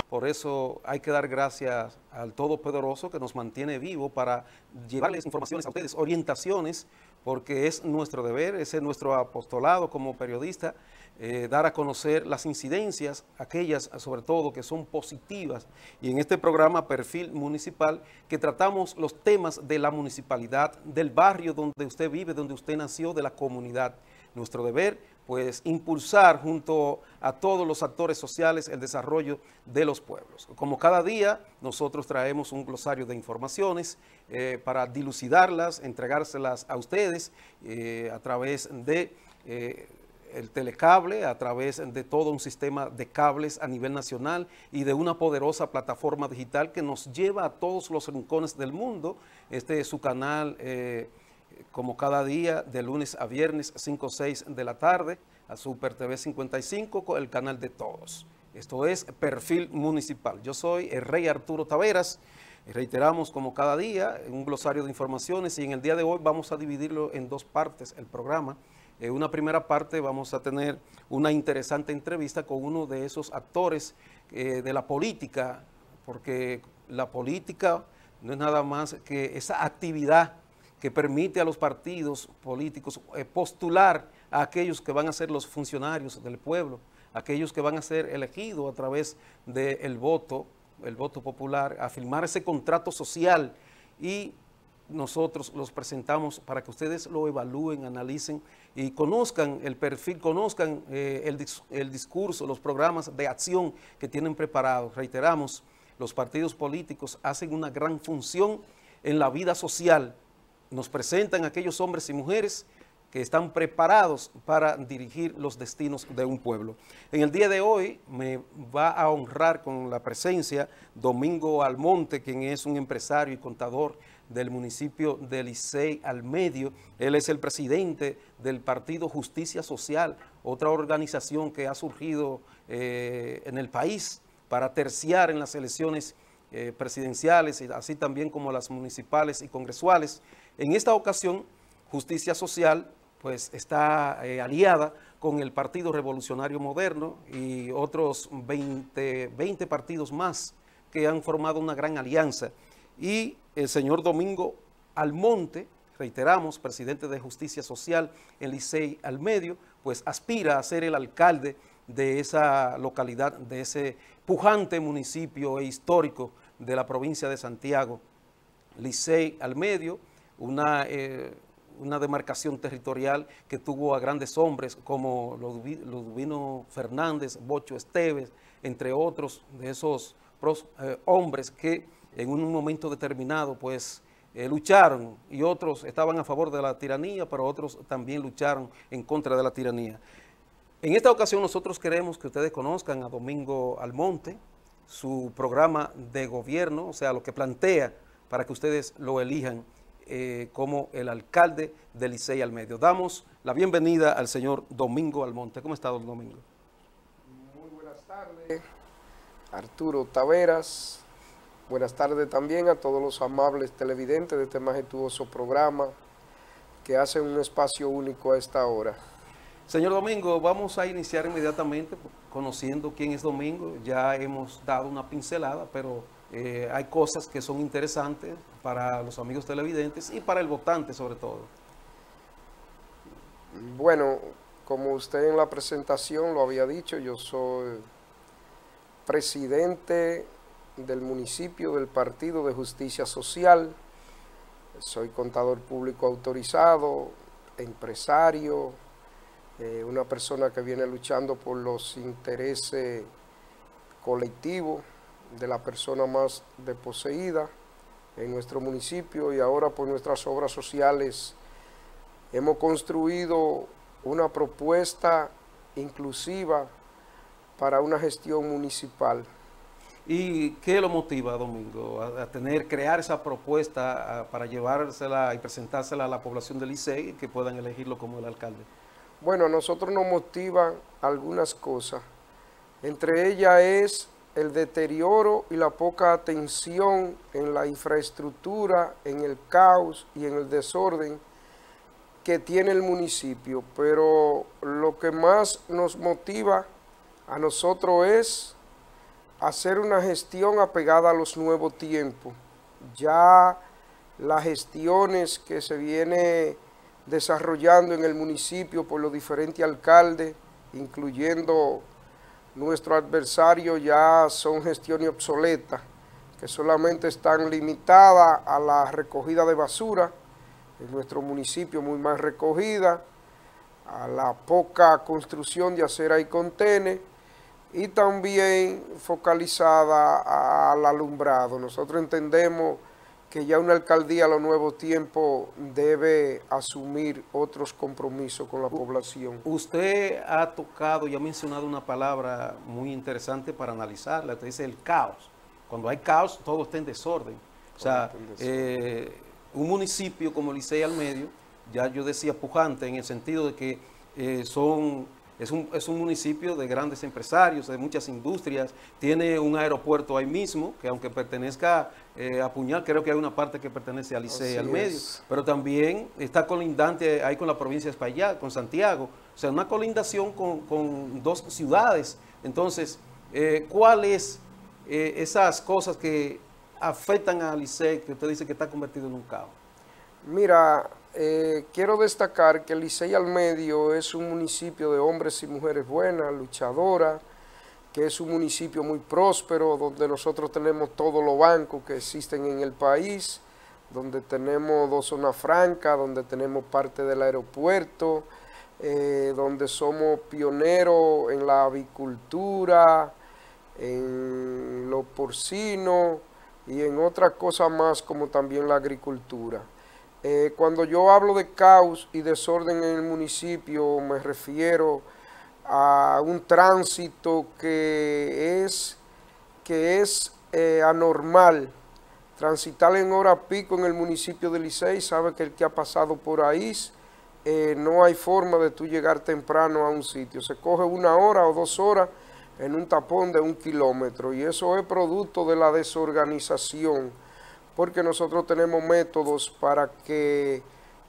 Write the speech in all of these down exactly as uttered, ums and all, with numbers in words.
Por eso hay que dar gracias al Todopoderoso que nos mantiene vivo para llevarles informaciones a ustedes, orientaciones, porque es nuestro deber, ese es nuestro apostolado como periodista, eh, dar a conocer las incidencias, aquellas sobre todo que son positivas. Y en este programa Perfil Municipal, que tratamos los temas de la municipalidad, del barrio donde usted vive, donde usted nació, de la comunidad. Nuestro deber, pues, impulsar junto a todos los actores sociales el desarrollo de los pueblos. Como cada día, nosotros traemos un glosario de informaciones eh, para dilucidarlas, entregárselas a ustedes eh, a través de eh, el telecable, a través de todo un sistema de cables a nivel nacional y de una poderosa plataforma digital que nos lleva a todos los rincones del mundo. Este es su canal, eh, como cada día, de lunes a viernes, cinco o seis de la tarde, a Super T V cincuenta y cinco, con el canal de todos. Esto es Perfil Municipal. Yo soy el Rey Arturo Taveras. Reiteramos, como cada día, un glosario de informaciones, y en el día de hoy vamos a dividirlo en dos partes, el programa. En una primera parte vamos a tener una interesante entrevista con uno de esos actores eh, de la política, porque la política no es nada más que esa actividad que permite a los partidos políticos eh, postular a aquellos que van a ser los funcionarios del pueblo, aquellos que van a ser elegidos a través del voto, el voto popular, a firmar ese contrato social, y nosotros los presentamos para que ustedes lo evalúen, analicen y conozcan el perfil, conozcan eh, el, el discurso, los programas de acción que tienen preparados. Reiteramos, los partidos políticos hacen una gran función en la vida social. Nos presentan aquellos hombres y mujeres que están preparados para dirigir los destinos de un pueblo. En el día de hoy me va a honrar con la presencia Domingo Almonte, quien es un empresario y contador del municipio de Licey al Medio. Él es el presidente del partido Justicia Social, otra organización que ha surgido eh, en el país para terciar en las elecciones eh, presidenciales, y así también como las municipales y congresuales. En esta ocasión, Justicia Social pues está eh, aliada con el Partido Revolucionario Moderno y otros veinte, veinte partidos más que han formado una gran alianza. Y el señor Domingo Almonte, reiteramos, presidente de Justicia Social en Licey al Medio, pues aspira a ser el alcalde de esa localidad, de ese pujante municipio e histórico de la provincia de Santiago. Licey al Medio, una, eh, una demarcación territorial que tuvo a grandes hombres como Ludovino Fernández, Bocho Esteves, entre otros de esos pros, eh, hombres que en un momento determinado pues eh, lucharon, y otros estaban a favor de la tiranía, pero otros también lucharon en contra de la tiranía. En esta ocasión nosotros queremos que ustedes conozcan a Domingo Almonte, su programa de gobierno, o sea, lo que plantea para que ustedes lo elijan eh, como el alcalde de Licey al Medio. Damos la bienvenida al señor Domingo Almonte. ¿Cómo está, don Domingo? Muy buenas tardes, Arturo Taveras. Buenas tardes también a todos los amables televidentes de este majestuoso programa que hacen un espacio único a esta hora. Señor Domingo, vamos a iniciar inmediatamente conociendo quién es Domingo. Ya hemos dado una pincelada, pero eh, hay cosas que son interesantes para los amigos televidentes y para el votante sobre todo. Bueno, como usted en la presentación lo había dicho, yo soy presidente del municipio del Partido de Justicia Social, soy contador público autorizado, empresario, eh, una persona que viene luchando por los intereses colectivos de la persona más desposeída en nuestro municipio, y ahora por nuestras obras sociales hemos construido una propuesta inclusiva para una gestión municipal. ¿Y qué lo motiva, Domingo, a, a tener, crear esa propuesta a, para llevársela y presentársela a la población de Licey y que puedan elegirlo como el alcalde? Bueno, a nosotros nos motivan algunas cosas. Entre ellas es el deterioro y la poca atención en la infraestructura, en el caos y en el desorden que tiene el municipio. Pero lo que más nos motiva a nosotros es hacer una gestión apegada a los nuevos tiempos. Ya las gestiones que se viene desarrollando en el municipio por los diferentes alcaldes, incluyendo nuestro adversario, ya son gestiones obsoletas, que solamente están limitadas a la recogida de basura, en nuestro municipio muy más recogida, a la poca construcción de acera y contenes, y también focalizada al alumbrado. Nosotros entendemos que ya una alcaldía a los nuevos tiempos debe asumir otros compromisos con la población. Usted ha tocado y ha mencionado una palabra muy interesante para analizarla, usted dice el caos. Cuando hay caos, todo está en desorden. O sea, eh, un municipio como Licey al Medio, ya yo decía pujante en el sentido de que eh, son... Es un, es un municipio de grandes empresarios, de muchas industrias, tiene un aeropuerto ahí mismo, que aunque pertenezca eh, a Puñal, creo que hay una parte que pertenece a Licey al Medio, pero también está colindante ahí con la provincia de Espaillat, con Santiago, o sea, una colindación con, con dos ciudades. Entonces, eh, ¿cuáles eh, esas cosas que afectan a Licey, que usted dice que está convertido en un caos? Mira, eh, quiero destacar que Licey al Medio es un municipio de hombres y mujeres buenas, luchadoras, que es un municipio muy próspero, donde nosotros tenemos todos los bancos que existen en el país, donde tenemos dos zonas francas, donde tenemos parte del aeropuerto, eh, donde somos pioneros en la avicultura, en los porcinos y en otras cosas más como también la agricultura. Eh, cuando yo hablo de caos y desorden en el municipio, me refiero a un tránsito que es, que es eh, anormal. Transitar en hora pico en el municipio de Licey, sabe que el que ha pasado por ahí, eh, no hay forma de tú llegar temprano a un sitio. Se coge una hora o dos horas en un tapón de un kilómetro, y eso es producto de la desorganización, porque nosotros tenemos métodos para que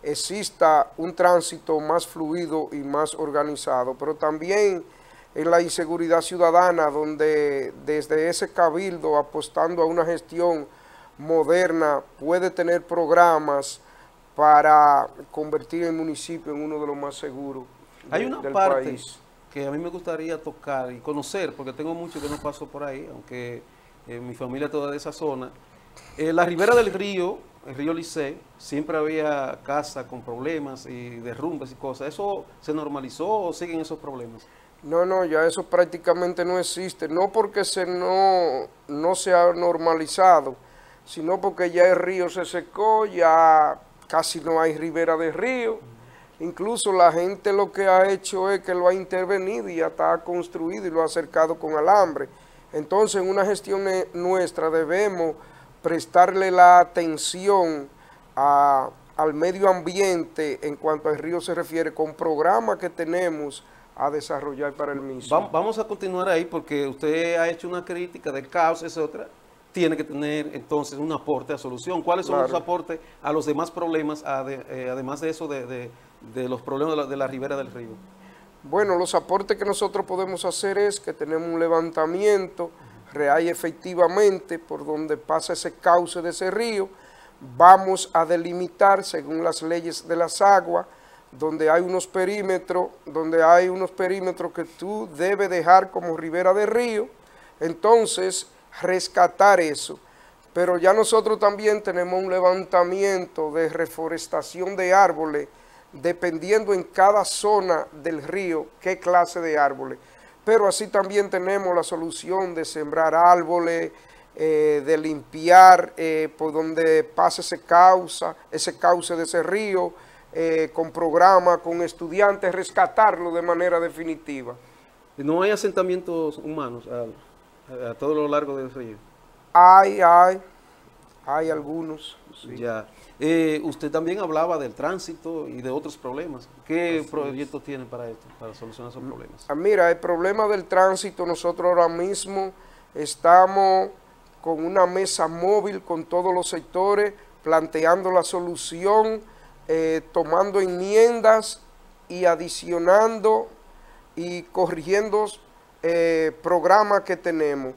exista un tránsito más fluido y más organizado, pero también en la inseguridad ciudadana, donde desde ese cabildo, apostando a una gestión moderna, puede tener programas para convertir el municipio en uno de los más seguros de, Hay una del parte país. Que a mí me gustaría tocar y conocer, porque tengo mucho que no paso por ahí, aunque eh, mi familia es toda de esa zona. Eh, la ribera del río, el río Licey, siempre había casas con problemas y derrumbes y cosas. ¿Eso se normalizó o siguen esos problemas? No, no, ya eso prácticamente no existe, no porque se no, no se ha normalizado, sino porque ya el río se secó, ya casi no hay ribera de río. Incluso la gente lo que ha hecho es que lo ha intervenido y ya está construido y lo ha acercado con alambre. Entonces, en una gestión nuestra debemos prestarle la atención a, al medio ambiente en cuanto al río se refiere, con programas que tenemos a desarrollar para el mismo. Vamos a continuar ahí porque usted ha hecho una crítica del caos, es otra. Tiene que tener entonces un aporte a solución. ¿Cuáles son Claro. los aportes a los demás problemas, ade, eh, además de eso, de, de, de los problemas de la, de la ribera del río? Bueno, los aportes que nosotros podemos hacer es que tenemos un levantamiento real y efectivamente por donde pasa ese cauce de ese río. Vamos a delimitar según las leyes de las aguas, donde hay unos perímetros, donde hay unos perímetros que tú debes dejar como ribera de río. Entonces, rescatar eso, pero ya nosotros también tenemos un levantamiento de reforestación de árboles, dependiendo en cada zona del río qué clase de árboles, pero así también tenemos la solución de sembrar árboles, eh, de limpiar eh, por donde pasa ese cauce, ese cauce de ese río, eh, con programas, con estudiantes, rescatarlo de manera definitiva. ¿No hay asentamientos humanos a, a, a todo lo largo del río? Hay, hay, hay algunos. Sí. Ya. Eh, usted también hablaba del tránsito y de otros problemas. ¿Qué Así proyectos es. tiene para esto, para solucionar esos problemas? Ah, mira, el problema del tránsito, nosotros ahora mismo estamos con una mesa móvil con todos los sectores, planteando la solución, eh, tomando enmiendas y adicionando y corrigiendo eh, programas que tenemos.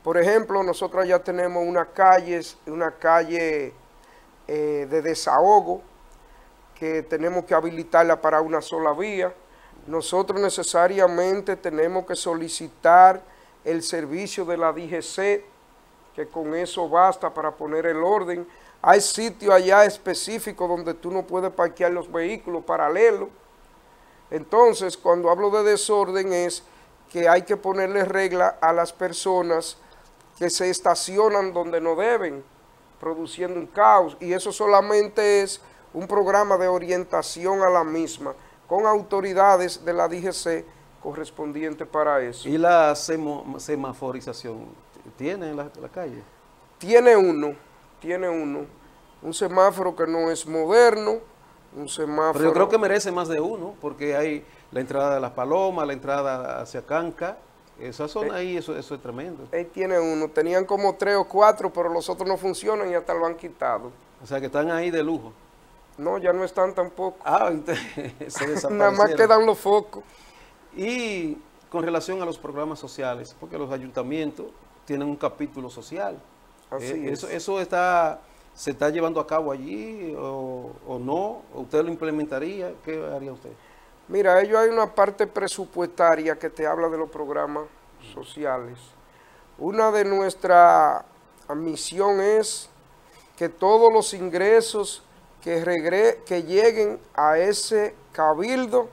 Por ejemplo, nosotros ya tenemos una calle, una calle eh, de desahogo, que tenemos que habilitarla para una sola vía. Nosotros necesariamente tenemos que solicitar el servicio de la D G C, que con eso basta para poner el orden. Hay sitios allá específicos donde tú no puedes parquear los vehículos paralelos. Entonces, cuando hablo de desorden es que hay que ponerle regla a las personas que se estacionan donde no deben, produciendo un caos, y eso solamente es un programa de orientación a la misma, con autoridades de la D G C correspondiente para eso. ¿Y la semo, semaforización tiene en la, la calle? Tiene uno, tiene uno, un semáforo que no es moderno, un semáforo... Pero yo creo que merece más de uno, porque hay la entrada de Las Palomas, la entrada hacia Canca, esa zona ahí, eso, eso es tremendo. Él tiene uno, tenían como tres o cuatro, pero los otros no funcionan y hasta lo han quitado. O sea que están ahí de lujo. No, ya no están tampoco. Ah, entonces se desaparecieron. Nada más quedan los focos. Y con relación a los programas sociales, porque los ayuntamientos tienen un capítulo social. Así eh, es. Eso, eso está, se está llevando a cabo allí o, o no, ¿usted lo implementaría? ¿Qué haría usted? Mira, ellos hay una parte presupuestaria que te habla de los programas sociales. Una de nuestra misión es que todos los ingresos que, regre que lleguen a ese cabildo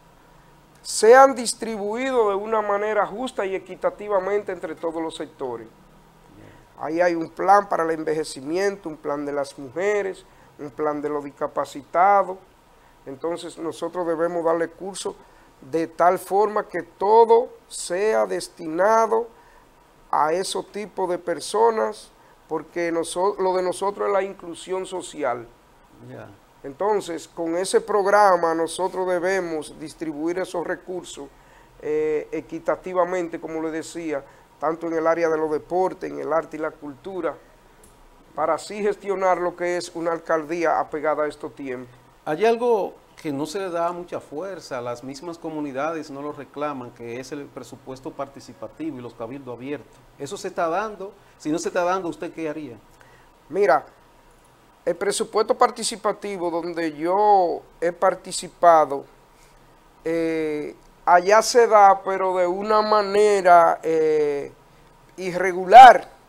sean distribuidos de una manera justa y equitativamente entre todos los sectores. Ahí hay un plan para el envejecimiento, un plan de las mujeres, un plan de los discapacitados. Entonces nosotros debemos darle curso de tal forma que todo sea destinado a esos tipos de personas, porque nosotros, lo de nosotros es la inclusión social. Yeah. Entonces, con ese programa nosotros debemos distribuir esos recursos eh, equitativamente, como le decía, tanto en el área de los deportes, en el arte y la cultura, para así gestionar lo que es una alcaldía apegada a estos tiempos. Hay algo que no se le da mucha fuerza, las mismas comunidades no lo reclaman, que es el presupuesto participativo y los cabildos abiertos. ¿Eso se está dando? Si no se está dando, ¿usted qué haría? Mira, el presupuesto participativo donde yo he participado, eh, allá se da, pero de una manera eh, irregular.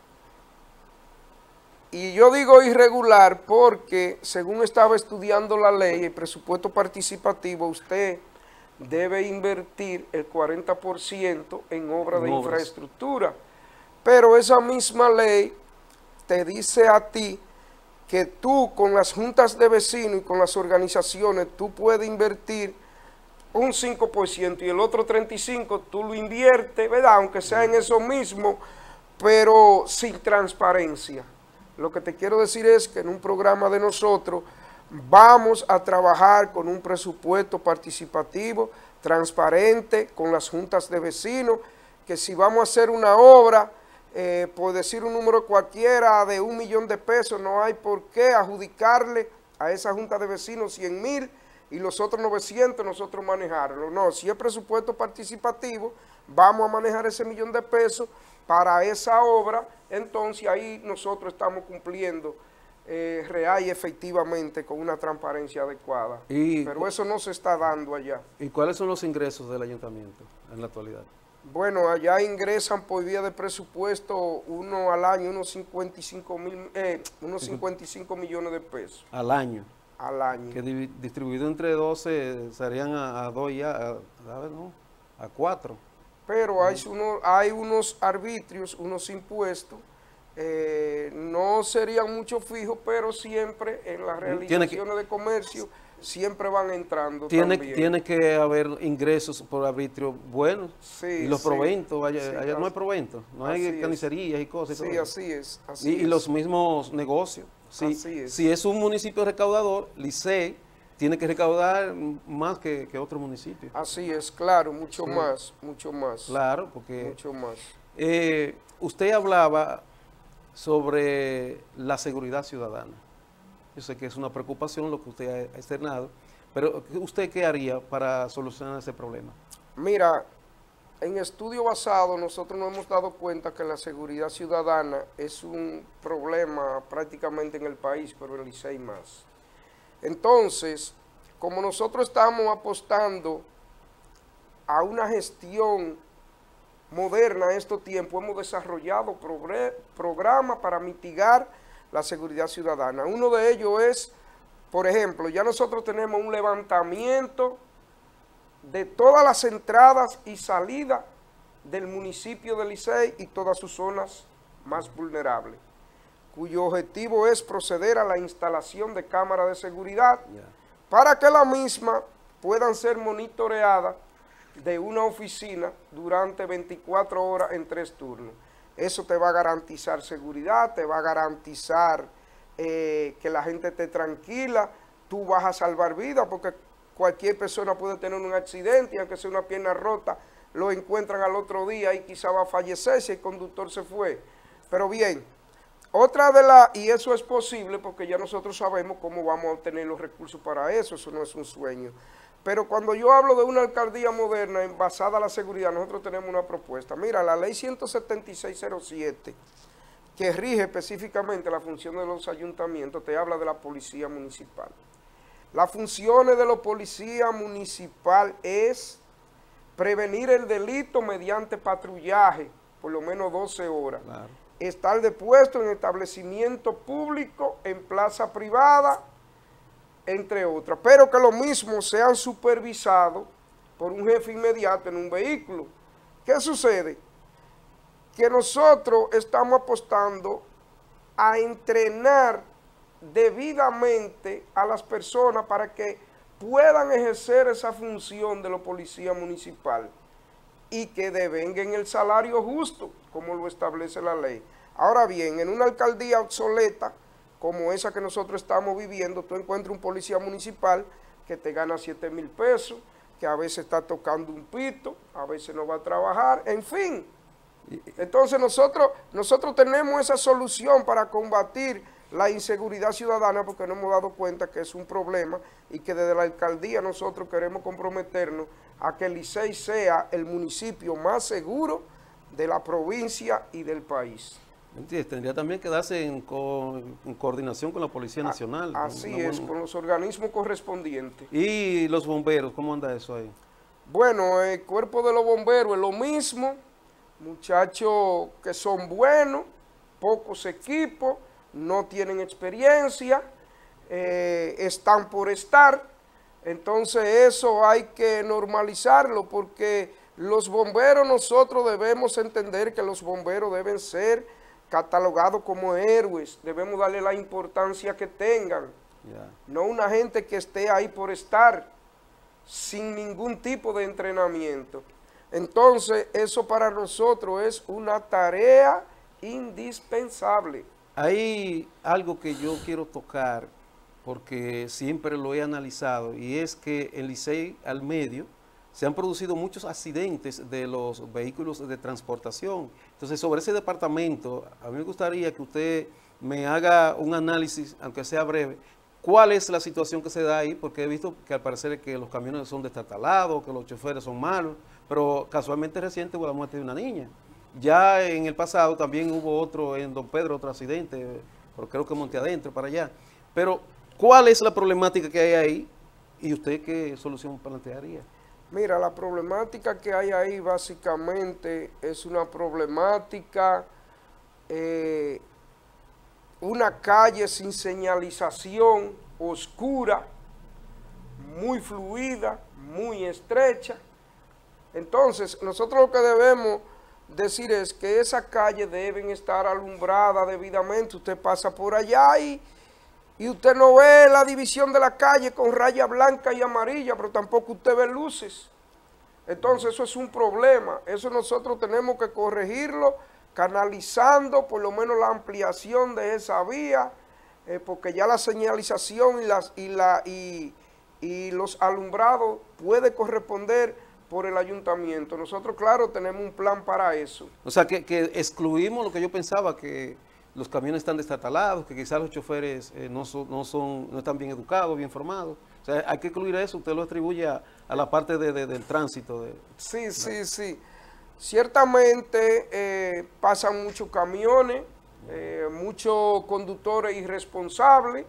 Y yo digo irregular porque, según estaba estudiando la ley, el presupuesto participativo, usted debe invertir el cuarenta por ciento en obras de infraestructura. Pero esa misma ley te dice a ti que tú con las juntas de vecinos y con las organizaciones, tú puedes invertir un cinco por ciento y el otro treinta y cinco por ciento tú lo inviertes, ¿verdad? Aunque sea en eso mismo, pero sin transparencia. Lo que te quiero decir es que en un programa de nosotros vamos a trabajar con un presupuesto participativo, transparente, con las juntas de vecinos, que si vamos a hacer una obra, eh, por decir un número cualquiera de un millón de pesos, no hay por qué adjudicarle a esa junta de vecinos cien mil y los otros novecientos nosotros manejarlo. No, si es presupuesto participativo, vamos a manejar ese millón de pesos para esa obra, entonces ahí nosotros estamos cumpliendo eh, real y efectivamente con una transparencia adecuada. Y, Pero eso no se está dando allá. ¿Y cuáles son los ingresos del ayuntamiento en la actualidad? Bueno, allá ingresan por vía de presupuesto uno al año, unos cincuenta y cinco mil, eh, unos cincuenta y cinco millones de pesos. Al año. Al año. Que di distribuido entre doce serían a, a dos ya, a, a, no, a cuatro. Pero hay, uno, hay unos arbitrios, unos impuestos, eh, no serían mucho fijos, pero siempre en las realizaciones que, de comercio siempre van entrando tiene, también. Tiene que haber ingresos por arbitrio buenos, sí, y los sí, proventos, allá, sí, allá no hay proventos, no hay carnicerías y cosas. Sí, y todo. así es. Así y, es. y los mismos negocios. Si, así es. Si es un municipio recaudador, Licey tiene que recaudar más que, que otro municipio. Así es, claro, mucho sí. más, mucho más. Claro, porque... Mucho más. Eh, usted hablaba sobre la seguridad ciudadana. Yo sé que es una preocupación lo que usted ha externado, pero ¿usted qué haría para solucionar ese problema? Mira, en estudio basado nosotros nos hemos dado cuenta que la seguridad ciudadana es un problema prácticamente en el país, pero en Licey más. Entonces, como nosotros estamos apostando a una gestión moderna en estos tiempos, hemos desarrollado programas para mitigar la seguridad ciudadana. Uno de ellos es, por ejemplo, ya nosotros tenemos un levantamiento de todas las entradas y salidas del municipio de Licey y todas sus zonas más vulnerables, cuyo objetivo es proceder a la instalación de cámaras de seguridad yeah. para que las mismas puedan ser monitoreadas de una oficina durante veinticuatro horas en tres turnos. Eso te va a garantizar seguridad, te va a garantizar eh, que la gente esté tranquila, tú vas a salvar vidas porque cualquier persona puede tener un accidente y aunque sea una pierna rota, lo encuentran al otro día y quizá va a fallecer si el conductor se fue. Pero bien, otra de las, y eso es posible porque ya nosotros sabemos cómo vamos a obtener los recursos para eso, eso no es un sueño. Pero cuando yo hablo de una alcaldía moderna basada en la seguridad, nosotros tenemos una propuesta. Mira, la ley ciento setenta y seis cero siete, que rige específicamente la función de los ayuntamientos, te habla de la policía municipal. Las funciones de la policía municipal es prevenir el delito mediante patrullaje, por lo menos doce horas. Claro. Estar depuesto en establecimiento público, en plaza privada, entre otras. Pero que lo mismo sean supervisados por un jefe inmediato en un vehículo. ¿Qué sucede? Que nosotros estamos apostando a entrenar debidamente a las personas para que puedan ejercer esa función de la policía municipal y que devenguen el salario justo, como lo establece la ley. Ahora bien, en una alcaldía obsoleta, como esa que nosotros estamos viviendo, tú encuentras un policía municipal que te gana siete mil pesos, que a veces está tocando un pito, a veces no va a trabajar, en fin. Entonces nosotros, nosotros tenemos esa solución para combatir la inseguridad ciudadana porque nos hemos dado cuenta que es un problema y que desde la alcaldía nosotros queremos comprometernos a que Licey sea el municipio más seguro de la provincia y del país. ¿Entiendes? Tendría también que darse en, co en coordinación con la Policía Nacional. Así es, buena... con los organismos correspondientes. ¿Y los bomberos? ¿Cómo anda eso ahí? Bueno, el cuerpo de los bomberos es lo mismo, muchachos que son buenos, pocos equipos, no tienen experiencia, eh, están por estar, entonces eso hay que normalizarlo porque los bomberos nosotros debemos entender que los bomberos deben ser catalogados como héroes, debemos darle la importancia que tengan, yeah. no una gente que esté ahí por estar, sin ningún tipo de entrenamiento. Entonces eso para nosotros es una tarea indispensable. Hay algo que yo quiero tocar porque siempre lo he analizado y es que en Licey al medio se han producido muchos accidentes de los vehículos de transportación. Entonces sobre ese departamento a mí me gustaría que usted me haga un análisis, aunque sea breve, cuál es la situación que se da ahí, porque he visto que al parecer que los camiones son destartalados, que los choferes son malos, pero casualmente reciente hubo la muerte de una niña. Ya en el pasado también hubo otro en Don Pedro, otro accidente, pero creo que monte adentro para allá. Pero, ¿cuál es la problemática que hay ahí? ¿Y usted qué solución plantearía? Mira, la problemática que hay ahí básicamente es una problemática, eh, una calle sin señalización, oscura, muy fluida, muy estrecha. Entonces, nosotros lo que debemos decir es que esas calles deben estar alumbradas debidamente. Usted pasa por allá y, y usted no ve la división de la calle con raya blanca y amarilla, pero tampoco usted ve luces. Entonces eso es un problema. Eso nosotros tenemos que corregirlo canalizando por lo menos la ampliación de esa vía, eh, porque ya la señalización y, las, y, la, y, y los alumbrados puede corresponder por el ayuntamiento. Nosotros, claro, tenemos un plan para eso. O sea, que, que excluimos lo que yo pensaba, que los camiones están destartalados, que quizás los choferes eh, no, son, no, son, no están bien educados, bien formados. O sea, hay que excluir eso, usted lo atribuye a, a la parte de, de, del tránsito. De, sí, sí, ¿no? sí. Ciertamente eh, pasan muchos camiones, eh, muchos conductores irresponsables,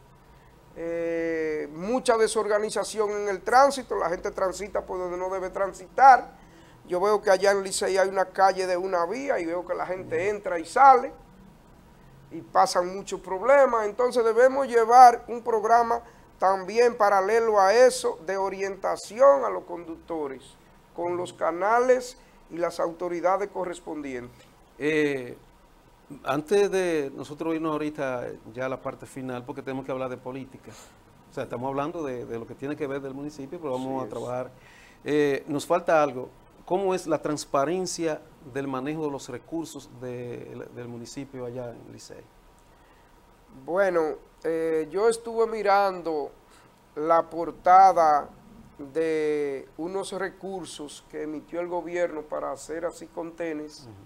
eh, mucha desorganización en el tránsito, la gente transita por donde no debe transitar. Yo veo que allá en Licey hay una calle de una vía y veo que la gente entra y sale y pasan muchos problemas. Entonces debemos llevar un programa también paralelo a eso de orientación a los conductores con los canales y las autoridades correspondientes. Eh, antes de nosotros irnos ahorita ya a la parte final, porque tenemos que hablar de política, o sea, estamos hablando de, de lo que tiene que ver del municipio, pero vamos Sí, a trabajar. Eh, nos falta algo. ¿Cómo es la transparencia del manejo de los recursos de, del municipio allá en Licey? Bueno, eh, yo estuve mirando la portada de unos recursos que emitió el gobierno para hacer así contenes. Uh-huh.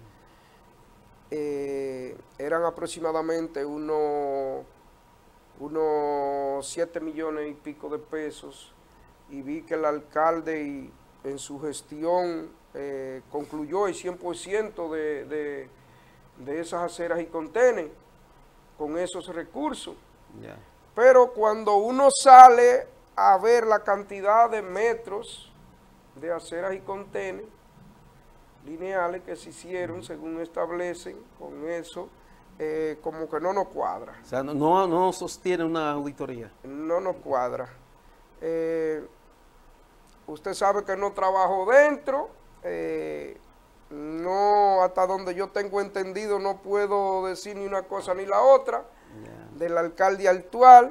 eh, eran aproximadamente unos unos siete millones y pico de pesos, y vi que el alcalde y, en su gestión eh, concluyó el cien por ciento de, de, de esas aceras y contenes con esos recursos. Yeah. Pero cuando uno sale a ver la cantidad de metros de aceras y contenes lineales que se hicieron, según establecen, con eso, eh, como que no nos cuadra. O sea, no, no, no sostiene una auditoría. No nos cuadra. Eh, usted sabe que no trabajo dentro, eh, no, hasta donde yo tengo entendido, no puedo decir ni una cosa ni la otra, yeah, del alcalde actual,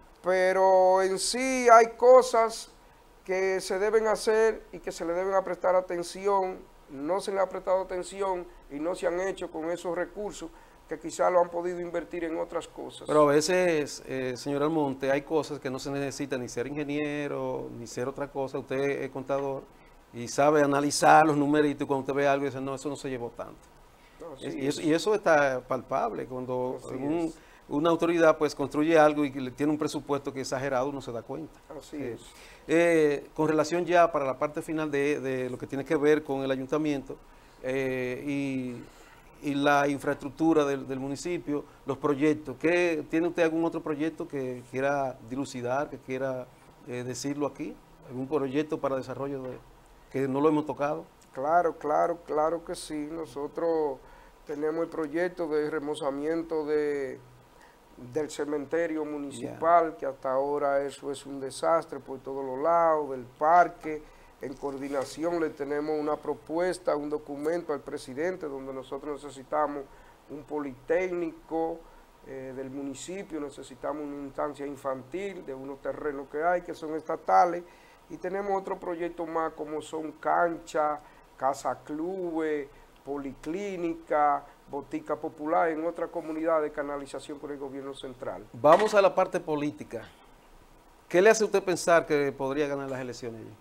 pero en sí hay cosas que se deben hacer y que se le deben a prestar atención. No se le ha prestado atención y no se han hecho con esos recursos que quizás lo han podido invertir en otras cosas. Pero a veces, eh, señor Almonte, hay cosas que no se necesita ni ser ingeniero, ni ser otra cosa. Usted es contador y sabe analizar los numeritos, y cuando usted ve algo dice, no, eso no se llevó tanto. No, sí, y, eso, y eso está palpable. Cuando un, una autoridad pues construye algo y que tiene un presupuesto que es exagerado, uno se da cuenta. Así eh, es. Eh, con relación ya para la parte final de, de lo que tiene que ver con el ayuntamiento eh, y, y la infraestructura del, del municipio, los proyectos, ¿qué, ¿tiene usted algún otro proyecto que quiera dilucidar, que quiera eh, decirlo aquí? ¿Algún proyecto para desarrollo de, que no lo hemos tocado? Claro, claro, claro que sí. Nosotros tenemos el proyecto de remozamiento de... del cementerio municipal, yeah, que hasta ahora eso es un desastre por todos los lados, del parque. En coordinación le tenemos una propuesta, un documento al presidente donde nosotros necesitamos un politécnico eh, del municipio, necesitamos una instancia infantil de unos terrenos que hay que son estatales, y tenemos otro proyecto más como son canchas, casa clubes, policlínica, botica popular en otra comunidad de canalización con el gobierno central. Vamos a la parte política. ¿Qué le hace a usted pensar que podría ganar las elecciones allí?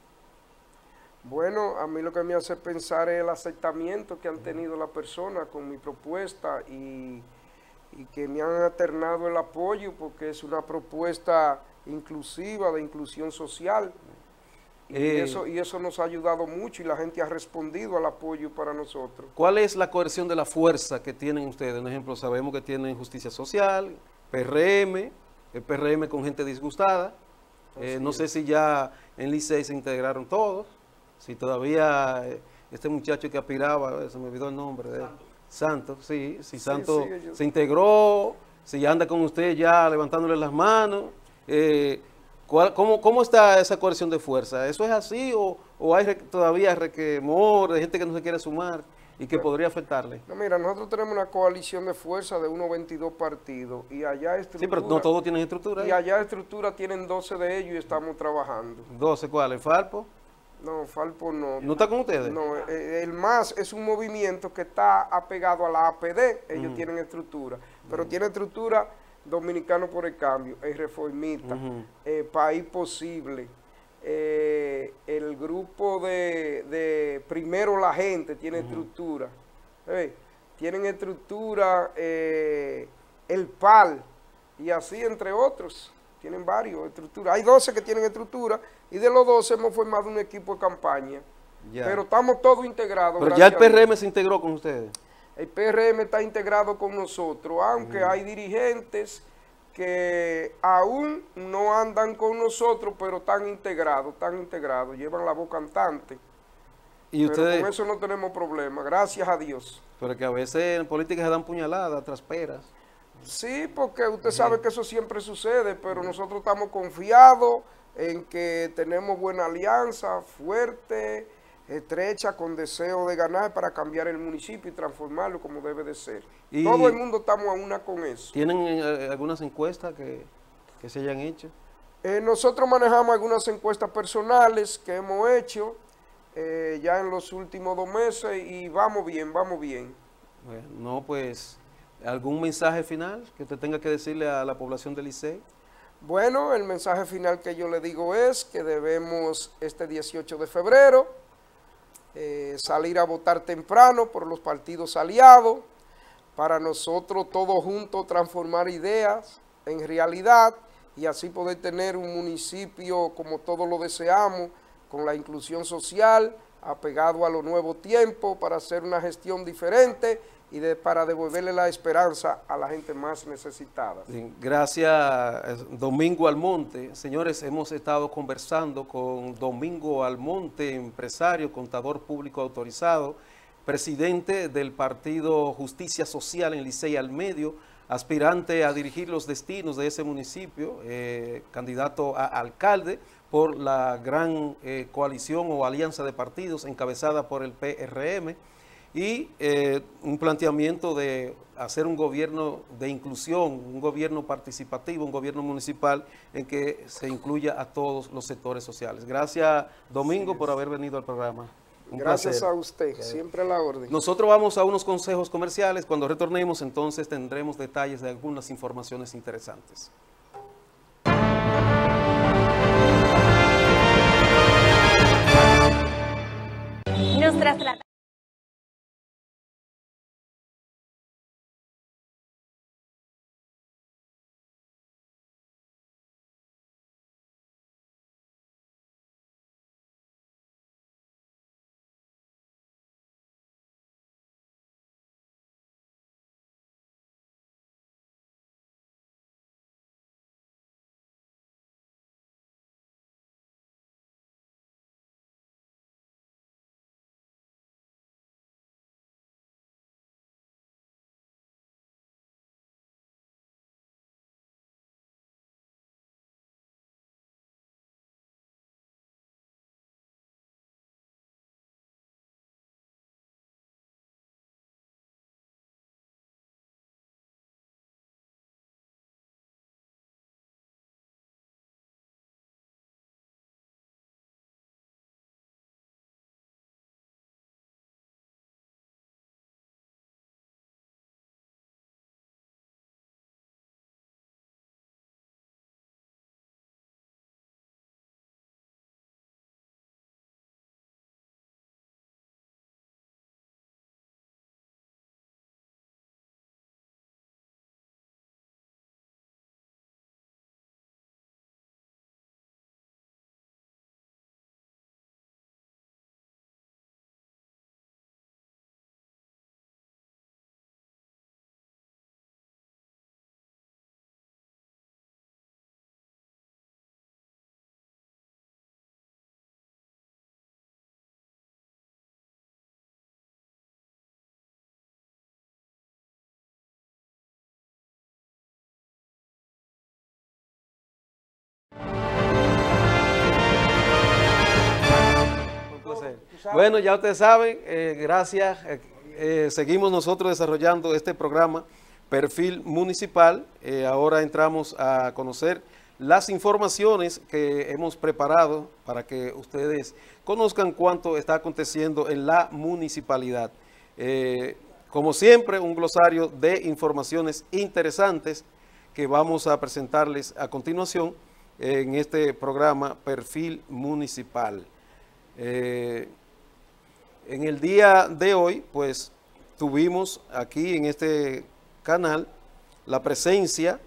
Bueno, a mí lo que me hace pensar es el aceptamiento que han tenido las personas con mi propuesta y, y que me han alternado el apoyo, porque es una propuesta inclusiva, de inclusión social. Y, eh, eso, y eso nos ha ayudado mucho y la gente ha respondido al apoyo para nosotros. ¿Cuál es la coerción de la fuerza que tienen ustedes? Un ejemplo, sabemos que tienen Justicia Social, P R M, el P R M con gente disgustada. Eh, no sé si ya en Licey se integraron todos, si todavía eh, este muchacho que aspiraba, se me olvidó el nombre de él. Santos, sí, si Santos sí, sí, se integró, si anda con usted ya levantándole las manos. Eh, ¿Cómo, ¿Cómo está esa coerción de fuerza? ¿Eso es así o, o hay re, todavía requemor de gente que no se quiere sumar y que no, podría afectarle? No, mira, nosotros tenemos una coalición de fuerza de unos veintidós partidos y allá estructura... Sí, pero no todos tienen estructura. Y allá estructura tienen doce de ellos y estamos trabajando. ¿doce cuáles? ¿Falpo? No, Falpo no. ¿No está con ustedes? No, el MAS es un movimiento que está apegado a la A P D, ellos mm. tienen estructura, pero mm. tiene estructura... Dominicano por el Cambio, el Reformista, uh-huh. eh, País Posible, eh, el grupo de, de Primero la Gente tiene uh-huh. estructura, eh, tienen estructura eh, el P A L y así entre otros, tienen varios estructuras. Hay doce que tienen estructura y de los doce hemos formado un equipo de campaña Ya. Pero estamos todos integrados. Pero ya el P R M se integró con ustedes. El P R M está integrado con nosotros, aunque mm. hay dirigentes que aún no andan con nosotros, pero están integrados, están integrados, llevan la voz cantante. ¿Y pero ustedes? Con eso no tenemos problema, gracias a Dios. Pero que a veces en política se dan puñaladas, trasperas. Sí, porque usted sí. sabe que eso siempre sucede, pero sí. nosotros estamos confiados en que tenemos buena alianza, fuerte, estrecha, con deseo de ganar para cambiar el municipio y transformarlo como debe de ser. Y todo el mundo estamos a una con eso. ¿Tienen eh, algunas encuestas que, que se hayan hecho? Eh, nosotros manejamos algunas encuestas personales que hemos hecho eh, ya en los últimos dos meses y vamos bien, vamos bien. Bueno, no, pues, ¿algún mensaje final que usted tenga que decirle a la población del Licey? Bueno, el mensaje final que yo le digo es que debemos este dieciocho de febrero Eh, salir a votar temprano por los partidos aliados, para nosotros todos juntos transformar ideas en realidad y así poder tener un municipio como todos lo deseamos, con la inclusión social, apegado a los nuevos tiempos, para hacer una gestión diferente y de, para devolverle la esperanza a la gente más necesitada. Gracias, Domingo Almonte. Señores, hemos estado conversando con Domingo Almonte, empresario, contador público autorizado, presidente del partido Justicia Social en Licey al Medio, aspirante a dirigir los destinos de ese municipio, eh, candidato a alcalde por la gran eh, coalición o alianza de partidos encabezada por el P R M, y eh, un planteamiento de hacer un gobierno de inclusión, un gobierno participativo, un gobierno municipal en que se incluya a todos los sectores sociales. Gracias, Domingo, sí, por haber venido al programa. Un Gracias placer. a usted, siempre a la orden. Nosotros vamos a unos consejos comerciales. Cuando retornemos, entonces tendremos detalles de algunas informaciones interesantes. Nuestra Bueno, ya ustedes saben, eh, gracias. Eh, eh, seguimos nosotros desarrollando este programa Perfil Municipal. Eh, ahora entramos a conocer las informaciones que hemos preparado para que ustedes conozcan cuánto está aconteciendo en la municipalidad. Eh, como siempre, un glosario de informaciones interesantes que vamos a presentarles a continuación en este programa Perfil Municipal. Eh, en el día de hoy, pues, tuvimos aquí en este canal la presencia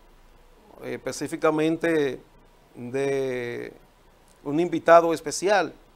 eh, específicamente de un invitado especial,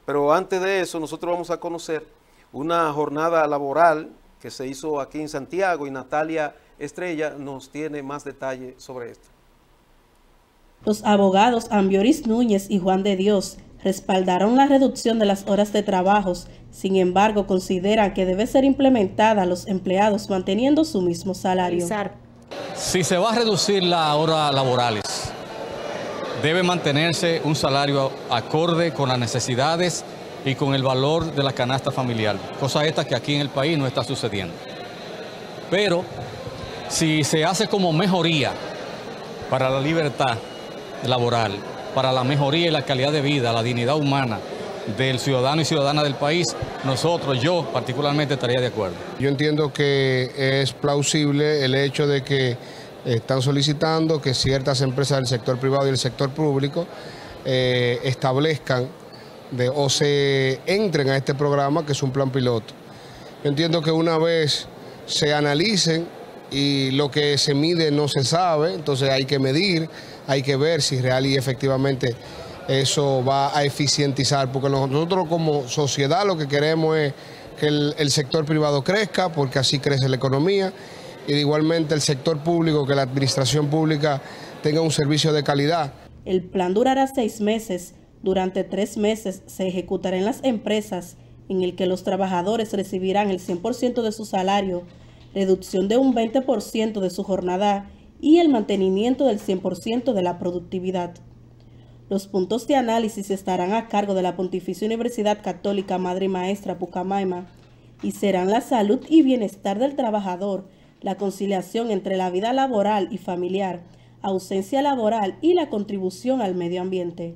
Pero antes de eso, nosotros vamos a conocer una jornada laboral que se hizo aquí en Santiago y Natalia Estrella nos tiene más detalle sobre esto. Los abogados Ambioris Núñez y Juan de Dios respaldaron la reducción de las horas de trabajo, sin embargo consideran que debe ser implementada a los empleados manteniendo su mismo salario. Si se va a reducir las horas laborales, debe mantenerse un salario acorde con las necesidades y con el valor de la canasta familiar, cosa esta que aquí en el país no está sucediendo. Pero si se hace como mejoría para la libertad laboral, para la mejoría y la calidad de vida, la dignidad humana del ciudadano y ciudadana del país, nosotros, yo particularmente estaría de acuerdo. Yo entiendo que es plausible el hecho de que están solicitando que ciertas empresas del sector privado y del sector público eh, establezcan de, o se entren a este programa que es un plan piloto. Yo entiendo que una vez se analicen y lo que se mide no se sabe, entonces hay que medir, hay que ver si real y efectivamente eso va a eficientizar, porque nosotros como sociedad lo que queremos es que el, el sector privado crezca, porque así crece la economía, y de igualmente el sector público, que la administración pública tenga un servicio de calidad. El plan durará seis meses. Durante tres meses se ejecutará en las empresas, en el que los trabajadores recibirán el cien por ciento de su salario, reducción de un veinte por ciento de su jornada y el mantenimiento del cien por ciento de la productividad. Los puntos de análisis estarán a cargo de la Pontificia Universidad Católica Madre y Maestra Pucamaima y serán la salud y bienestar del trabajador, la conciliación entre la vida laboral y familiar, ausencia laboral y la contribución al medio ambiente.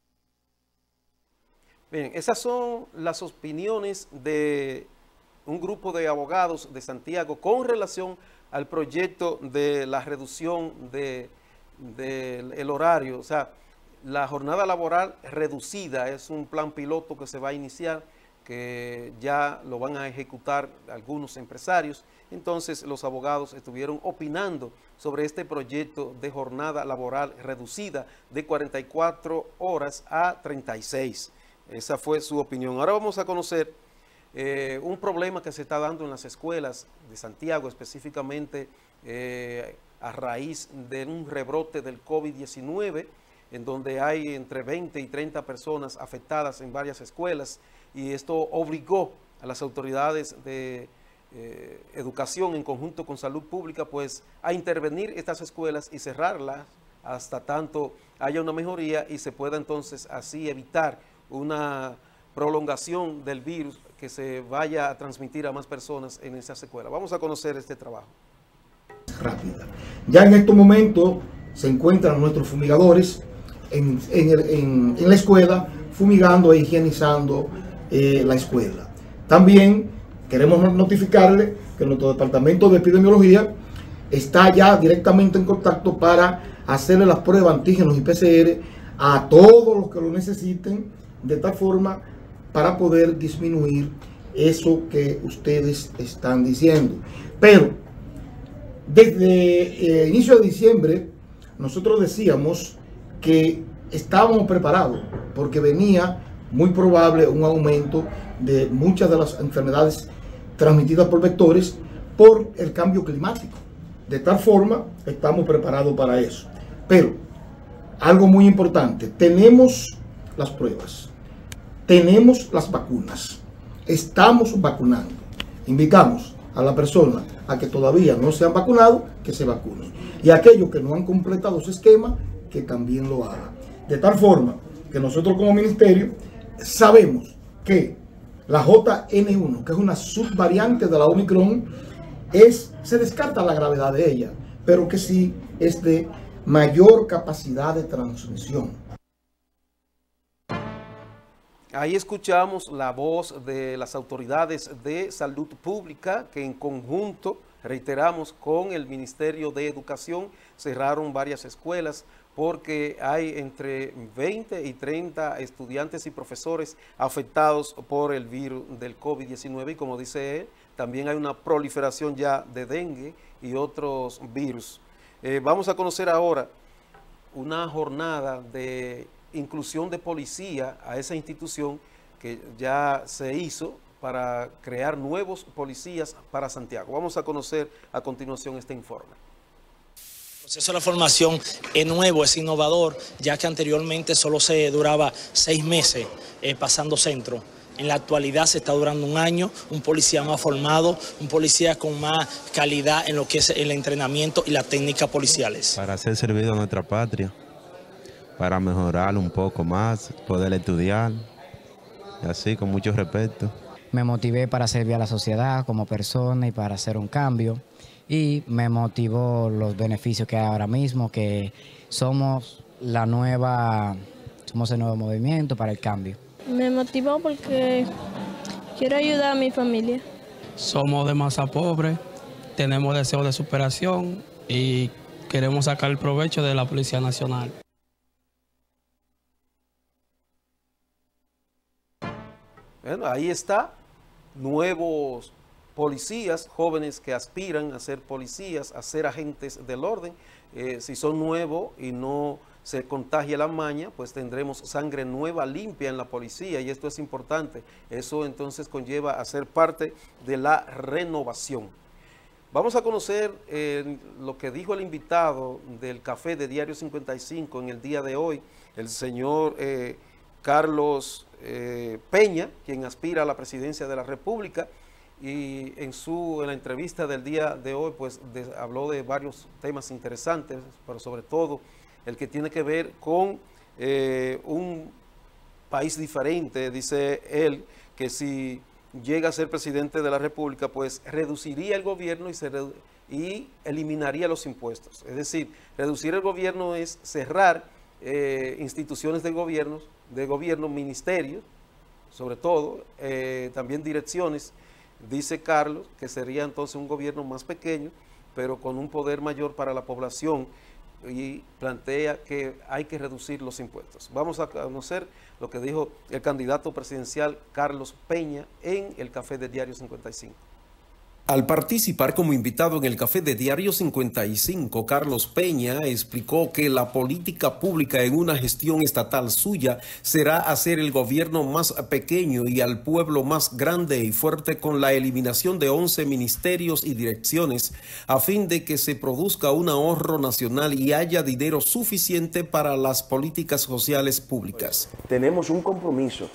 Bien, esas son las opiniones de un grupo de abogados de Santiago con relación al proyecto de la reducción del de, de el horario. O sea, la jornada laboral reducida es un plan piloto que se va a iniciar, que ya lo van a ejecutar algunos empresarios. Entonces los abogados estuvieron opinando sobre este proyecto de jornada laboral reducida de cuarenta y cuatro horas a treinta y seis. Esa fue su opinión. Ahora vamos a conocer eh, un problema que se está dando en las escuelas de Santiago, específicamente eh, a raíz de un rebrote del COVID diecinueve, en donde hay entre veinte y treinta personas afectadas en varias escuelas, y esto obligó a las autoridades de eh, educación en conjunto con salud pública pues a intervenir estas escuelas y cerrarlas hasta tanto haya una mejoría y se pueda entonces así evitar una prolongación del virus que se vaya a transmitir a más personas en esas escuelas. Vamos a conocer este trabajo. Rápida. Ya en estos momentos se encuentran nuestros fumigadores en, en, el, en, en la escuela, fumigando e higienizando eh, la escuela. También queremos notificarle que nuestro departamento de epidemiología está ya directamente en contacto para hacerle las pruebas antígenos y P C R a todos los que lo necesiten, de tal forma para poder disminuir eso que ustedes están diciendo. Pero desde el inicio de diciembre nosotros decíamos que estábamos preparados porque venía muy probable un aumento de muchas de las enfermedades transmitidas por vectores por el cambio climático. De tal forma estamos preparados para eso. Pero algo muy importante, tenemos las pruebas, tenemos las vacunas, estamos vacunando. Invitamos a la persona a que todavía no se han vacunado, que se vacunen. Y aquellos que no han completado su esquema, que también lo hagan. De tal forma que nosotros como ministerio sabemos que la J N uno, que es una subvariante de la Omicron, es, se descarta la gravedad de ella, pero que sí es de mayor capacidad de transmisión. Ahí escuchamos la voz de las autoridades de salud pública que en conjunto, reiteramos, con el Ministerio de Educación cerraron varias escuelas porque hay entre veinte y treinta estudiantes y profesores afectados por el virus del COVID diecinueve y como dice él, también hay una proliferación ya de dengue y otros virus. Eh, vamos a conocer ahora una jornada de inclusión de policía a esa institución que ya se hizo para crear nuevos policías para Santiago. Vamos a conocer a continuación este informe. El proceso de la formación es nuevo, es innovador, ya que anteriormente solo se duraba seis meses eh, pasando centro. En la actualidad se está durando un año, un policía más formado, un policía con más calidad en lo que es el entrenamiento y las técnicas policiales. Para ser servido a nuestra patria, para mejorar un poco más, poder estudiar, y así con mucho respeto. Me motivé para servir a la sociedad como persona y para hacer un cambio, y me motivó los beneficios que hay ahora mismo, que somos la nueva, somos el nuevo movimiento para el cambio. Me motivó porque quiero ayudar a mi familia. Somos de masa pobre, tenemos deseo de superación y queremos sacar el provecho de la Policía Nacional. Bueno, ahí está, nuevos policías, jóvenes que aspiran a ser policías, a ser agentes del orden. Eh, si son nuevos y no se contagia la maña, pues tendremos sangre nueva, limpia en la policía, y esto es importante. Eso entonces conlleva a ser parte de la renovación. Vamos a conocer eh, lo que dijo el invitado del café de Diario cincuenta y cinco en el día de hoy, el señor eh, Carlos eh, Peña, quien aspira a la presidencia de la República, y en, su, en la entrevista del día de hoy pues de, habló de varios temas interesantes, pero sobre todo el que tiene que ver con eh, un país diferente. Dice él que si llega a ser presidente de la República, pues reduciría el gobierno y, se redu y eliminaría los impuestos. Es decir, reducir el gobierno es cerrar eh, instituciones de gobierno, de gobierno, ministerios, sobre todo, eh, también direcciones. Dice Carlos que sería entonces un gobierno más pequeño, pero con un poder mayor para la población, y plantea que hay que reducir los impuestos. Vamos a conocer lo que dijo el candidato presidencial Carlos Peña en el café de Diario cincuenta y cinco. Al participar como invitado en el café de Diario cincuenta y cinco, Carlos Peña explicó que la política pública en una gestión estatal suya será hacer el gobierno más pequeño y al pueblo más grande y fuerte, con la eliminación de once ministerios y direcciones, a fin de que se produzca un ahorro nacional y haya dinero suficiente para las políticas sociales públicas. Tenemos un compromiso,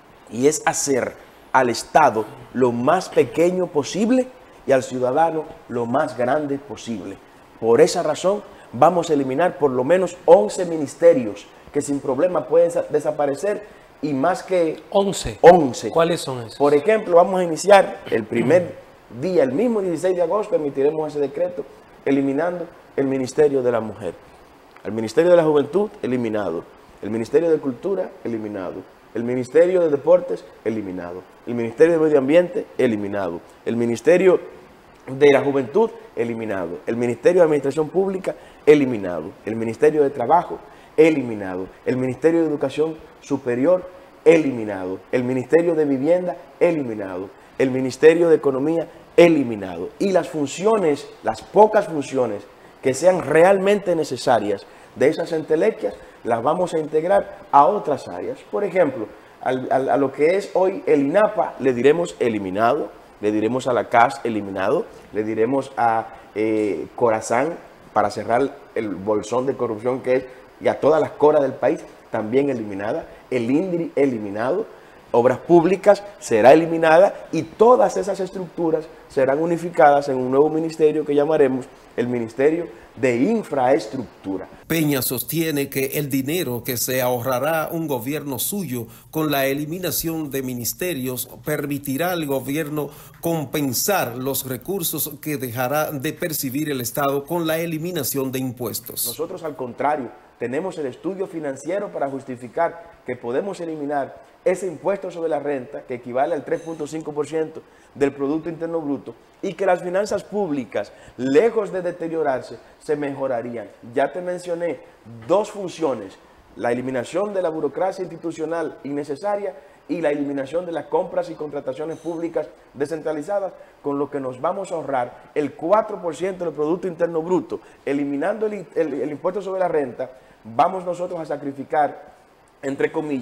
y es hacer al Estado lo más pequeño posible y al ciudadano lo más grande posible. Por esa razón vamos a eliminar por lo menos once ministerios que sin problema pueden desaparecer, y más que once. once. ¿Cuáles son esos? Por ejemplo, vamos a iniciar el primer día, el mismo dieciséis de agosto, emitiremos ese decreto eliminando el Ministerio de la Mujer, el Ministerio de la Juventud eliminado, el Ministerio de Cultura eliminado, el Ministerio de Deportes eliminado, el Ministerio de Medio Ambiente eliminado, el Ministerio de la Juventud eliminado, el Ministerio de Administración Pública eliminado, el Ministerio de Trabajo eliminado, el Ministerio de Educación Superior eliminado, el Ministerio de Vivienda eliminado, el Ministerio de Economía eliminado, y las funciones, las pocas funciones que sean realmente necesarias de esas entelequias, las vamos a integrar a otras áreas. Por ejemplo, al, al, a lo que es hoy el INAPA le diremos eliminado, le diremos a la C A S eliminado, le diremos a eh, Corazán, para cerrar el bolsón de corrupción que es, y a todas las coras del país también eliminada, el INDRI eliminado, Obras Públicas será eliminada, y todas esas estructuras serán unificadas en un nuevo ministerio que llamaremos el Ministerio de Infraestructura. Peña sostiene que el dinero que se ahorrará un gobierno suyo con la eliminación de ministerios permitirá al gobierno compensar los recursos que dejará de percibir el Estado con la eliminación de impuestos. Nosotros, al contrario, tenemos el estudio financiero para justificar que podemos eliminar ese impuesto sobre la renta, que equivale al tres punto cinco por ciento del Producto Interno Bruto, y que las finanzas públicas, lejos de deteriorarse, se mejorarían. Ya te mencioné dos funciones: la eliminación de la burocracia institucional innecesaria y la eliminación de las compras y contrataciones públicas descentralizadas, con lo que nos vamos a ahorrar el cuatro por ciento del Producto Interno Bruto. Eliminando el, el, el impuesto sobre la renta, vamos nosotros a sacrificar, entre comillas,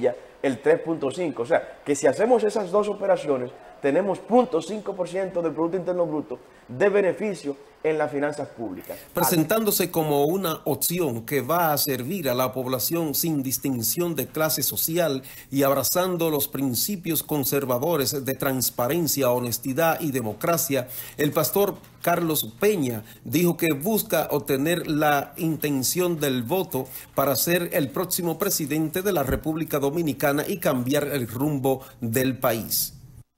el tres punto cinco. O sea, que si hacemos esas dos operaciones, tenemos cero punto cinco por ciento del Producto Interno Bruto de beneficio en las finanzas públicas. Presentándose como una opción que va a servir a la población sin distinción de clase social y abrazando los principios conservadores de transparencia, honestidad y democracia, el pastor Carlos Peña dijo que busca obtener la intención del voto para ser el próximo presidente de la República Dominicana y cambiar el rumbo del país.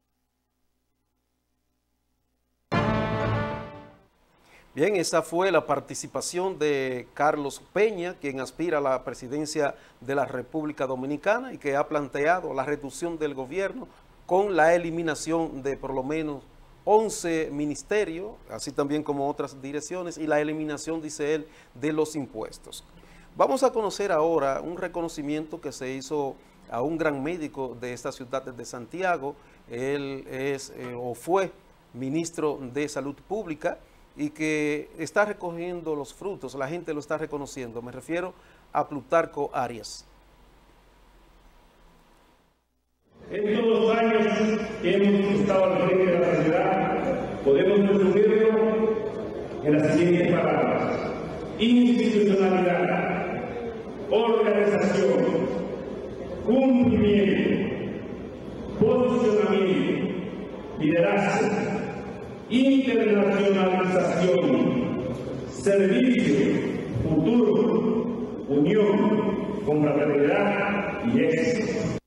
Bien, esa fue la participación de Carlos Peña, quien aspira a la presidencia de la República Dominicana y que ha planteado la reducción del gobierno con la eliminación de por lo menos once ministerios, así también como otras direcciones, y la eliminación, dice él, de los impuestos. Vamos a conocer ahora un reconocimiento que se hizo a un gran médico de esta ciudad de Santiago. Él es eh, o fue ministro de Salud Pública, y que está recogiendo los frutos, la gente lo está reconociendo. Me refiero a Plutarco Arias. En todos los años que hemos estado al frente de la sociedad, podemos resumirlo en las siguientes palabras: institucionalidad, organización, cumplimiento, posicionamiento, liderazgo, internacionalización, servicio, futuro, unión, confraternidad y éxito.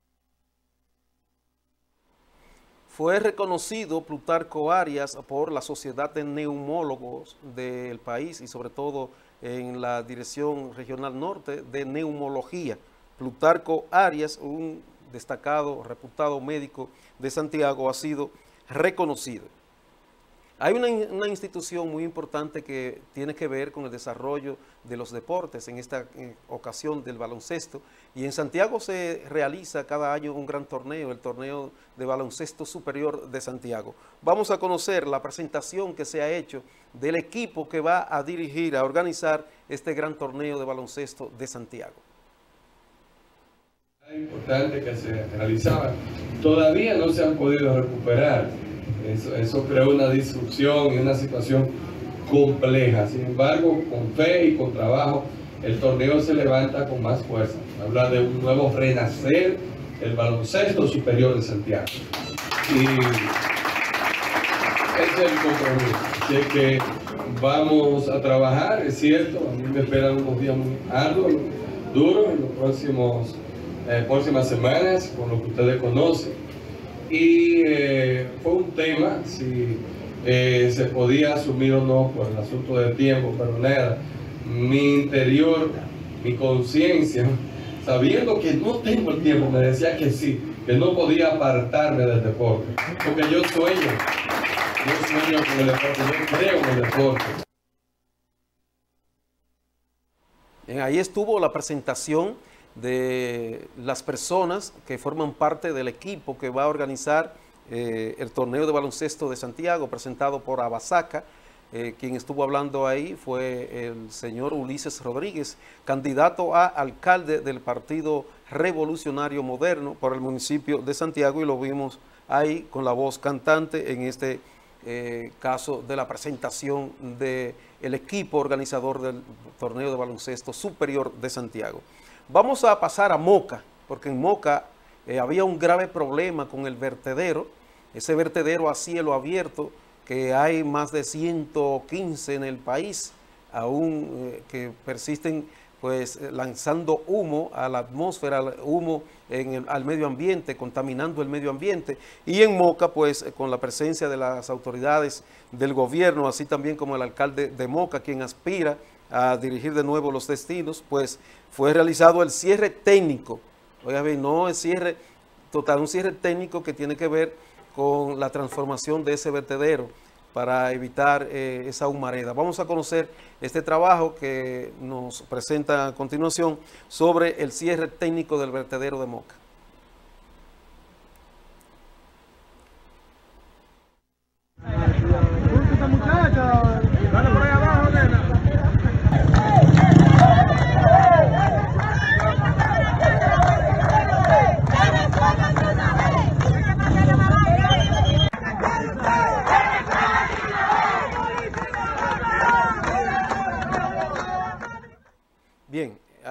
Fue reconocido Plutarco Arias por la Sociedad de Neumólogos del país y sobre todo en la Dirección Regional Norte de Neumología. Plutarco Arias, un destacado, reputado médico de Santiago, ha sido reconocido. Hay una, una institución muy importante que tiene que ver con el desarrollo de los deportes, en esta en ocasión del baloncesto, y en Santiago se realiza cada año un gran torneo, el torneo de baloncesto superior de Santiago. Vamos a conocer la presentación que se ha hecho del equipo que va a dirigir, a organizar este gran torneo de baloncesto de Santiago. Importante que se realizaban, todavía no se han podido recuperar. Eso, eso creó una disrupción y una situación compleja. Sin embargo, con fe y con trabajo, el torneo se levanta con más fuerza. Habla de un nuevo renacer del baloncesto superior de Santiago. Y ese es el compromiso. Así que vamos a trabajar, es cierto, a mí me esperan unos días muy arduos, duros, en las próximos, eh, próximas semanas, con lo que ustedes conocen. Y eh, fue un tema si eh, se podía asumir o no por el asunto del tiempo, pero nada, mi interior, mi conciencia, sabiendo que no tengo el tiempo, me decía que sí, que no podía apartarme del deporte, porque yo sueño, yo sueño con el deporte, yo creo en el deporte. Bien, ahí estuvo la presentación de las personas que forman parte del equipo que va a organizar eh, el torneo de baloncesto de Santiago, presentado por Abasaca. Eh, quien estuvo hablando ahí fue el señor Ulises Rodríguez, candidato a alcalde del Partido Revolucionario Moderno por el municipio de Santiago, y lo vimos ahí con la voz cantante en este eh, caso de la presentación del equipo organizador del torneo de baloncesto superior de Santiago. Vamos a pasar a Moca, porque en Moca eh, había un grave problema con el vertedero, ese vertedero a cielo abierto, que hay más de ciento quince en el país, aún eh, que persisten pues lanzando humo a la atmósfera, humo en el, al medio ambiente, contaminando el medio ambiente. Y en Moca, pues con la presencia de las autoridades del gobierno, así también como el alcalde de Moca, quien aspira a dirigir de nuevo los destinos, pues fue realizado el cierre técnico. Oiga bien, no el cierre total, un cierre técnico que tiene que ver con la transformación de ese vertedero para evitar eh, esa humareda. Vamos a conocer este trabajo que nos presenta a continuación sobre el cierre técnico del vertedero de Moca.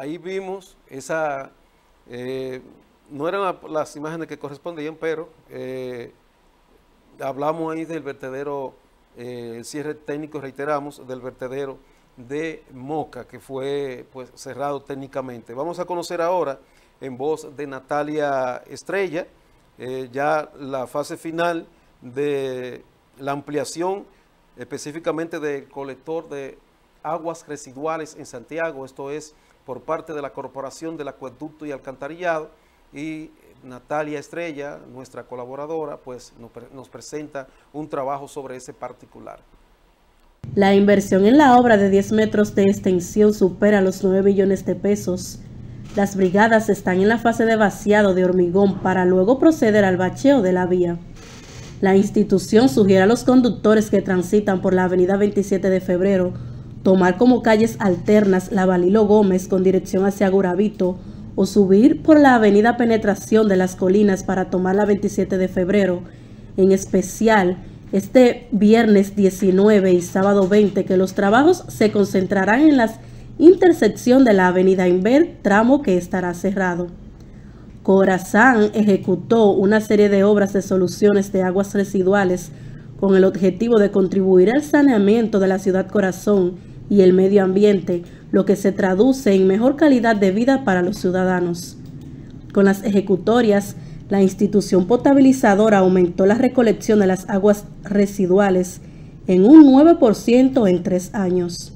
ahí vimos esa, eh, no eran la, las imágenes que correspondían, pero eh, hablamos ahí del vertedero, eh, el cierre técnico, reiteramos, del vertedero de Moca, que fue pues cerrado técnicamente. Vamos a conocer ahora, en voz de Natalia Estrella, eh, ya la fase final de la ampliación específicamente del colector de aguas residuales en Santiago. Esto es por parte de la Corporación del Acueducto y Alcantarillado, y Natalia Estrella, nuestra colaboradora, pues nos, nos presenta un trabajo sobre ese particular. La inversión en la obra de diez metros de extensión supera los nueve millones de pesos. Las brigadas están en la fase de vaciado de hormigón para luego proceder al bacheo de la vía. La institución sugiere a los conductores que transitan por la avenida veintisiete de febrero tomar como calles alternas la Balilo Gómez con dirección hacia Gurabito o subir por la avenida Penetración de las Colinas para tomar la veintisiete de febrero, en especial este viernes diecinueve y sábado veinte, que los trabajos se concentrarán en la intersección de la avenida Inver, tramo que estará cerrado. Corazán ejecutó una serie de obras de soluciones de aguas residuales con el objetivo de contribuir al saneamiento de la ciudad corazón y el medio ambiente, lo que se traduce en mejor calidad de vida para los ciudadanos. Con las ejecutorias, la institución potabilizadora aumentó la recolección de las aguas residuales en un nueve por ciento en tres años.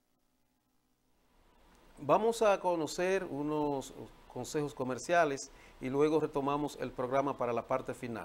Vamos a conocer unos consejos comerciales y luego retomamos el programa para la parte final.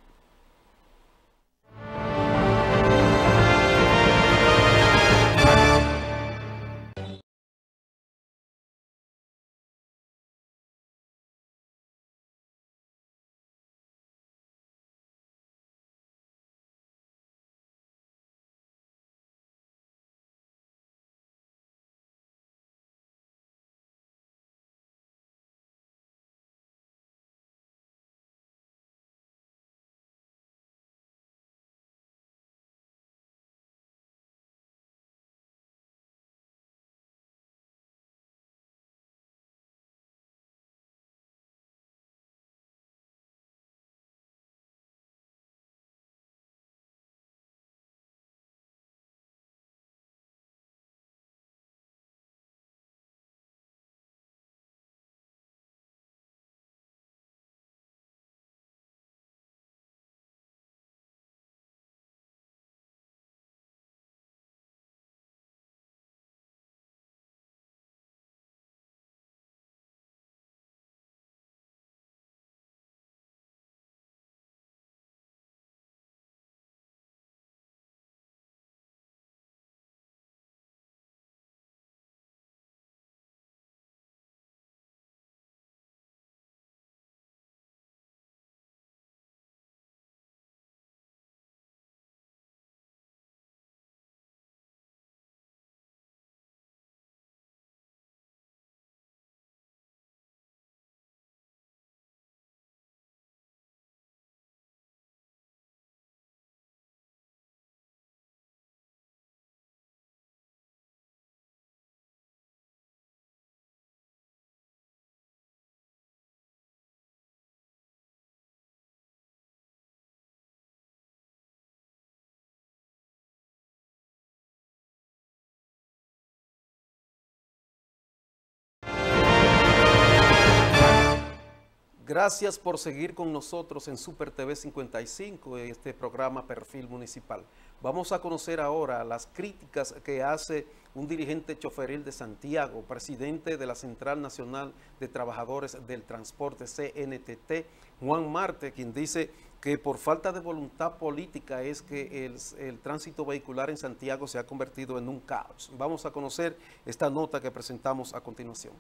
Gracias por seguir con nosotros en Super T V cincuenta y cinco, este programa Perfil Municipal. Vamos a conocer ahora las críticas que hace un dirigente choferil de Santiago, presidente de la Central Nacional de Trabajadores del Transporte, C N T T, Juan Marte, quien dice que por falta de voluntad política es que el, el tránsito vehicular en Santiago se ha convertido en un caos. Vamos a conocer esta nota que presentamos a continuación.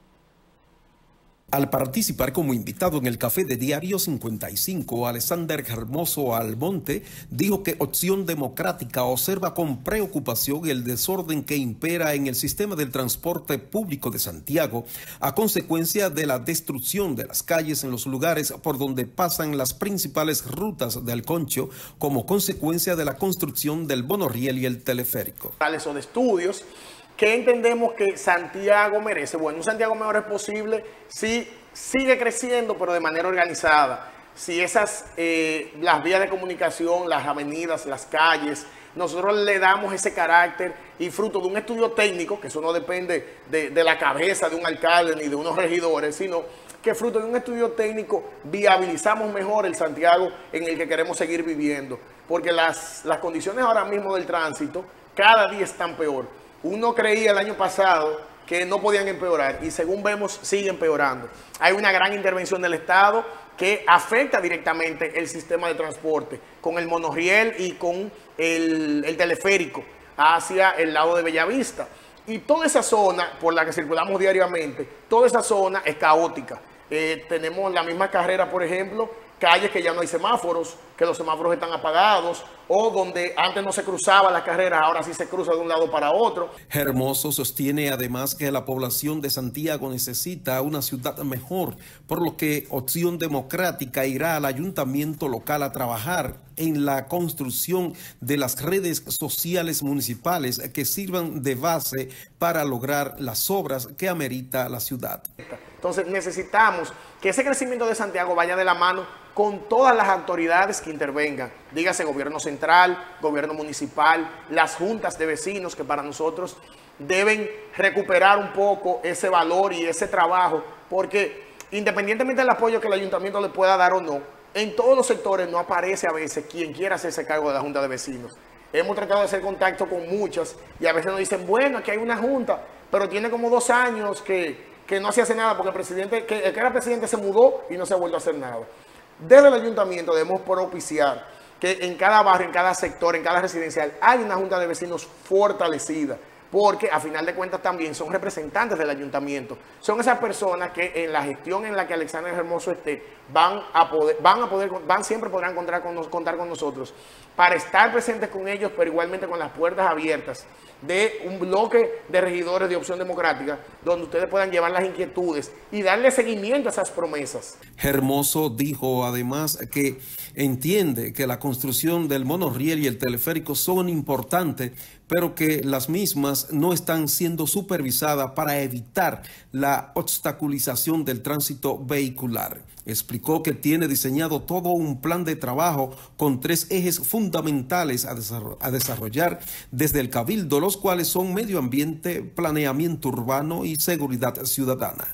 Al participar como invitado en el café de Diario cincuenta y cinco, Alexander Hermoso Almonte dijo que Opción Democrática observa con preocupación el desorden que impera en el sistema del transporte público de Santiago a consecuencia de la destrucción de las calles en los lugares por donde pasan las principales rutas del Concho como consecuencia de la construcción del monorriel y el teleférico. Son estudios ¿Qué entendemos que Santiago merece? Bueno, un Santiago mejor es posible si sigue creciendo, pero de manera organizada. Si esas, eh, las vías de comunicación, las avenidas, las calles, nosotros le damos ese carácter y fruto de un estudio técnico, que eso no depende de, de la cabeza de un alcalde ni de unos regidores, sino que fruto de un estudio técnico viabilizamos mejor el Santiago en el que queremos seguir viviendo. Porque las, las condiciones ahora mismo del tránsito cada día están peor. Uno creía el año pasado que no podían empeorar y según vemos sigue empeorando. Hay una gran intervención del Estado que afecta directamente el sistema de transporte con el monorriel y con el, el teleférico hacia el lado de Bellavista. Y toda esa zona por la que circulamos diariamente, toda esa zona es caótica. Eh, tenemos la misma carrera, por ejemplo, calles que ya no hay semáforos, que los semáforos están apagados, o donde antes no se cruzaba la carrera, ahora sí se cruza de un lado para otro. Hermoso sostiene además que la población de Santiago necesita una ciudad mejor, por lo que Opción Democrática irá al ayuntamiento local a trabajar en la construcción de las redes sociales municipales que sirvan de base para lograr las obras que amerita la ciudad. Entonces necesitamos que ese crecimiento de Santiago vaya de la mano con todas las autoridades que intervengan, dígase gobierno central, gobierno municipal, las juntas de vecinos que para nosotros deben recuperar un poco ese valor y ese trabajo, porque independientemente del apoyo que el ayuntamiento le pueda dar o no, en todos los sectores no aparece a veces quien quiera hacerse cargo de la junta de vecinos. Hemos tratado de hacer contacto con muchas y a veces nos dicen, bueno, aquí hay una junta, pero tiene como dos años que, que no se hace nada porque el presidente, que el que era presidente se mudó y no se ha vuelto a hacer nada. Desde el ayuntamiento debemos propiciar que en cada barrio, en cada sector, en cada residencial hay una junta de vecinos fortalecida, porque a final de cuentas también son representantes del ayuntamiento. Son esas personas que en la gestión en la que Alexander Hermoso esté, van a poder, van a poder, van siempre podrán contar con, contar con nosotros para estar presentes con ellos, pero igualmente con las puertas abiertas de un bloque de regidores de Opción Democrática, donde ustedes puedan llevar las inquietudes y darle seguimiento a esas promesas. Hermoso dijo además que entiende que la construcción del monorriel y el teleférico son importantes, pero que las mismas no están siendo supervisadas para evitar la obstaculización del tránsito vehicular. Explicó que tiene diseñado todo un plan de trabajo con tres ejes fundamentales a desarrollar desde el Cabildo, los cuales son medio ambiente, planeamiento urbano y seguridad ciudadana.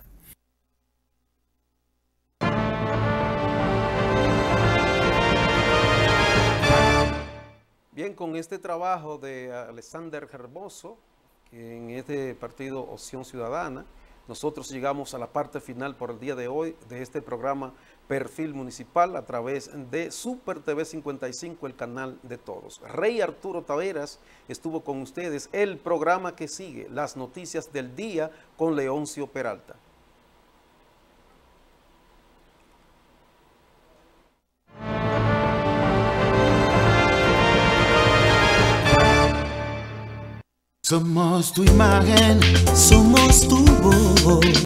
Bien, con este trabajo de Alexander Hermoso, que en este partido Opción Ciudadana, nosotros llegamos a la parte final por el día de hoy de este programa Perfil Municipal a través de Super T V cincuenta y cinco, el canal de todos. Rey Arturo Taveras estuvo con ustedes. El programa que sigue, las noticias del día con Leoncio Peralta. Somos tu imagen, somos tu voz.